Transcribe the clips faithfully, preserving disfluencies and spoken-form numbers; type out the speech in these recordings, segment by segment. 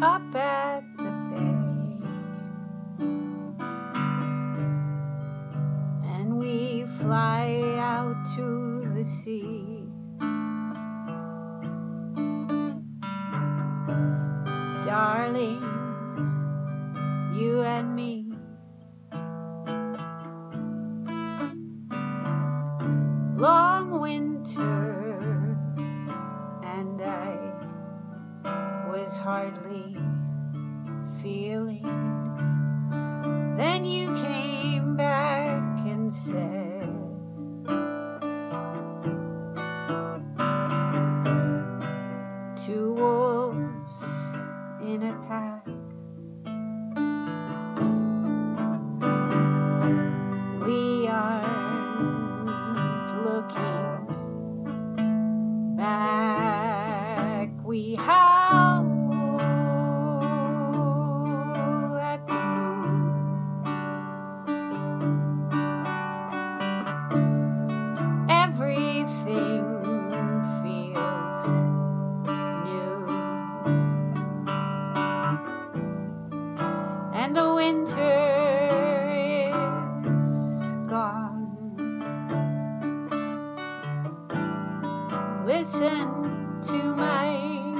up at the bay, and we fly out to the sea. Darling, you and me, long winter, and I was hardly feeling. Then you came back and said, two wolves in a pack, we aren't looking back. We howl at the moon. Everything feels new, and the winter is gone. Listen to my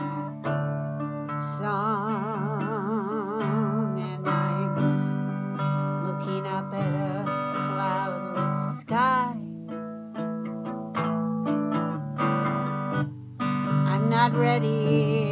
song, and I'm looking up at a cloudless sky. I'm not ready